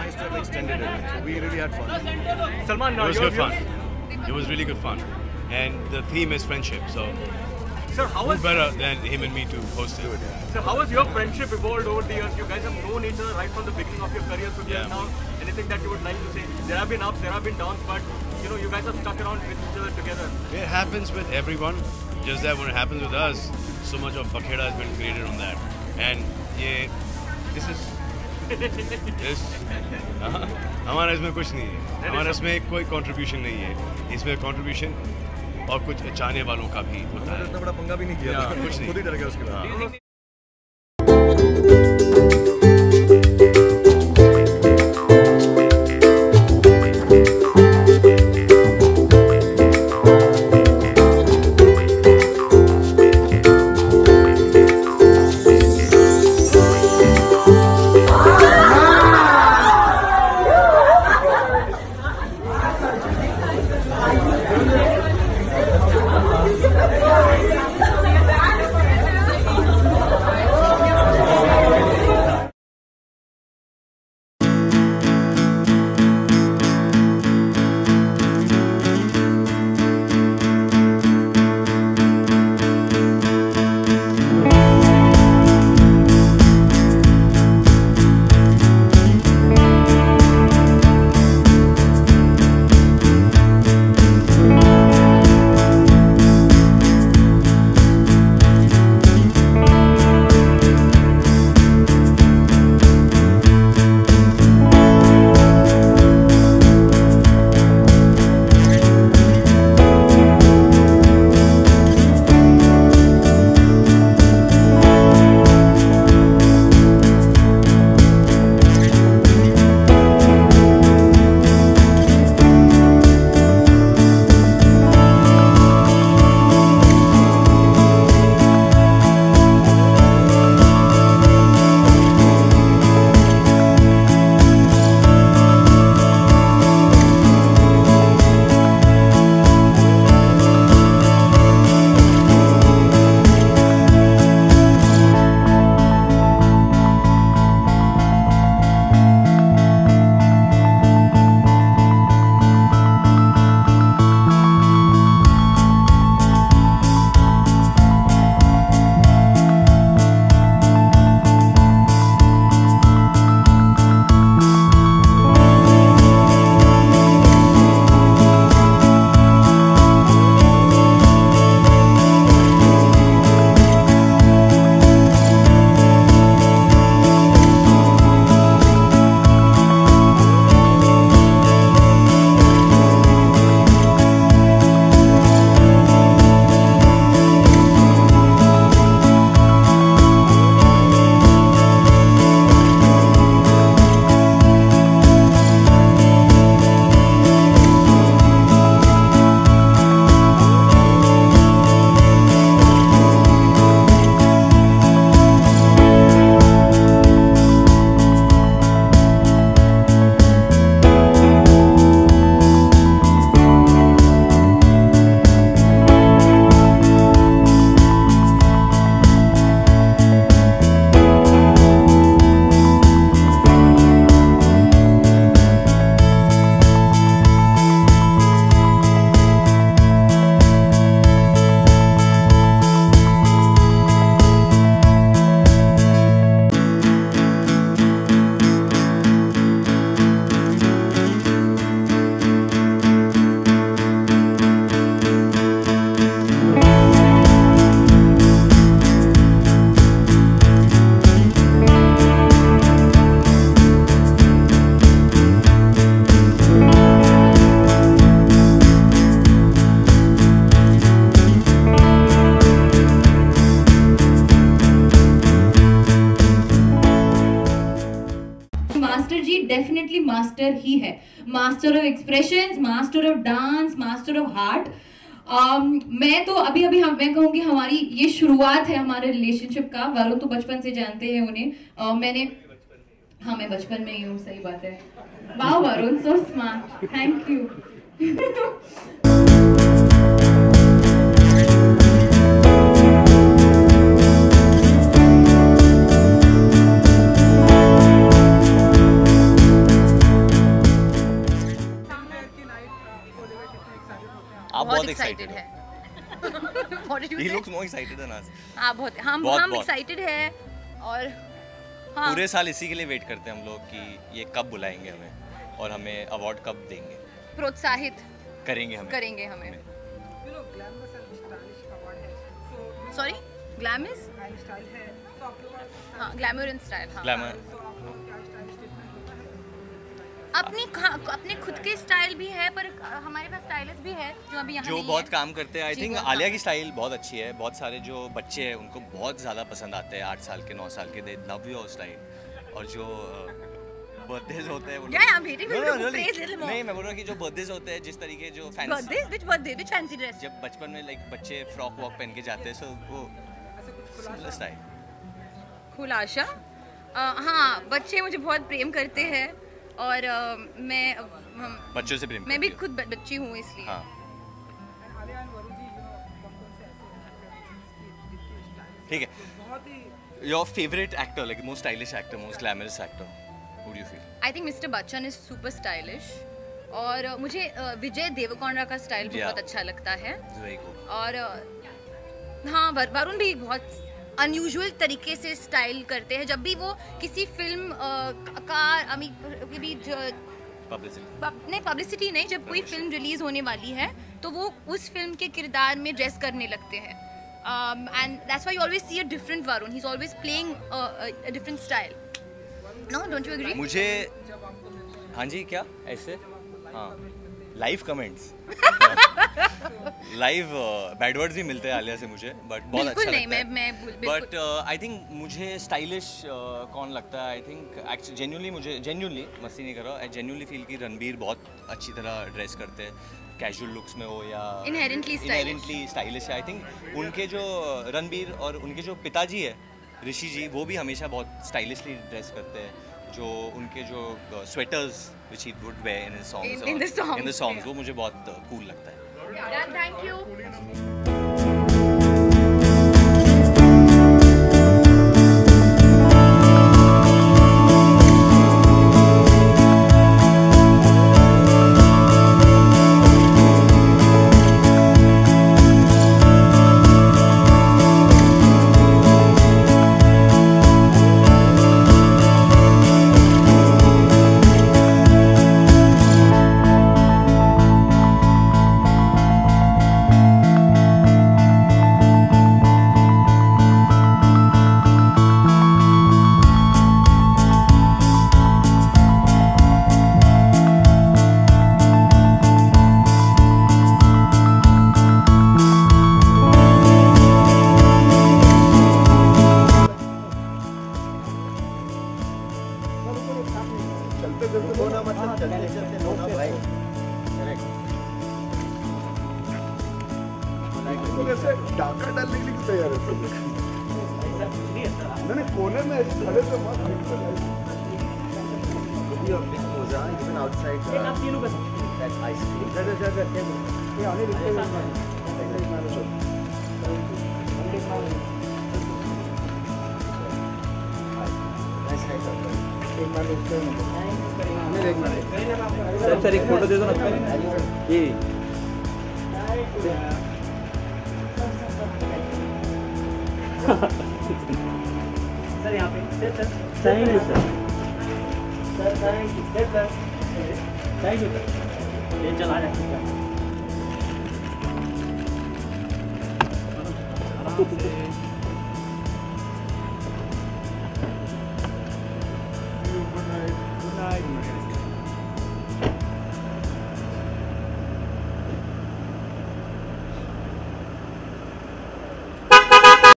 nice to have extended it. So we really had fun. Salman, It was good fun. It was really good fun. And the theme is friendship, so Sir, how who was better than him and me to host it? Sir, how has your friendship evolved over the years? You guys have known each other right from the beginning of your career to Yeah. now. Anything that you would like to say? There have been ups, there have been downs, but you guys have stuck around with each other together. It happens with everyone, just that when it happens with us, so much of bakheda has been created on that. And yeah, this हमारा इसमें कुछ नहीं है, हमारा इसमें कोई contribution नहीं है, इसमें कंट्रीब्यूशन और कुछ चाहने वालों का भी होता है। इतना बड़ा पंगा भी नहीं किया था, कुछ नहीं। खुद ही डर गया उसके बाद। डेफिनेटली मास्टर ही है, master of expressions, master of dance, master of heart. मैं तो अभी मैं कहूँगी हमारी ये शुरुआत है हमारे रिलेशनशिप का। वरुण तो बचपन से जानते हैं उन्हें, मैं बचपन में ही हूँ, सही बात है। वाह Varun, so smart, thank you. He looks more excited than us. हाँ बहुत, हम एक्साइटेड है और हाँ पूरे साल इसी के लिए वेट करते हैं हम लोग कि ये कब बुलाएंगे हमें और हमें अवार्ड कब देंगे, प्रोत्साहित करेंगे हमें। सॉरी ग्लैमरस, हाँ ग्लैमर एंड स्टाइल, हाँ ग्लैमर अपने खुद के स्टाइल भी है, पर हमारे पास स्टाइलिस्ट भी है जो अभी यहाँ जो नहीं बहुत है। काम करते हैं। आई जी, थिंक बहुत आलिया काम। की स्टाइल बहुत अच्छी है। बहुत सारे जो बच्चे हैं उनको बहुत ज़्यादा पसंद आते हैं, 8 साल के 9 साल के, दे लव योर स्टाइल। और जो बर्थडेज होते हैं वो Yeah, I'm waiting for you to praise little more. नहीं, मैं बोल रहा हूँ कि जो बर्थडेज होते हैं, जिस तरीके जो fancy birthday which fancy dress, जब बचपन में लाइक बच्चे फ्रॉक वॉक पहन के जाते हैं, सो वो स्टाइल। खुलासा। हाँ बच्चे मुझे बहुत प्रेम करते हैं और मैं बच्चों से प्रेम मैं भी करती खुद बच्ची हूँ इसलिए। हो। हाँ ठीक है। Your favourite actor, like most stylish actor, most glamorous actor, who do you feel? I think mister Bachchan is super stylish और मुझे विजय देवरकोंडा का स्टाइल Yeah. बहुत अच्छा लगता है। Very good. और हाँ वरुण भी बहुत अनयूजुअल तरीके से स्टाइल करते हैं। जब भी वो किसी फिल्म का पब्लिसिटी नहीं, जब कोई फिल्म रिलीज होने वाली है तो वो उस फिल्म के किरदार में ड्रेस करने लगते हैं। And that's why you always see a different Varun, he is always playing a different style. No, don't you agree? मुझे हाँ जी, क्या ऐसे हाँ live comments live bad words भी मिलते हैं आलिया से मुझे, बट बहुत अच्छा नहीं, लगता है। मैं बट आई थिंक मुझे स्टाइलिश कौन लगता है, आई थिंक एक्चुअली जेन्युइनली मस्ती नहीं कर रहा, आई जेन्युइनली फील कि रणबीर बहुत अच्छी तरह ड्रेस करते हैं, कैजुअल लुक्स में हो या Inherently स्टाइलिश है। आई थिंक उनके जो रणबीर और उनके जो पिताजी है ऋषि जी, वो भी हमेशा बहुत स्टाइलिशली ड्रेस करते हैं। जो उनके जो sweaters which he would wear in his songs, In the songs, वो मुझे बहुत कूल लगता है। Thank you. डाका डालने के लिए क्यों तैयार है? मैंने कोने में ऐसे खड़े थे मत even outside that ice cream. Sir एक फोटो दे दो ना ये सर यहाँ पे thank you sir thank you sir ये चला जाए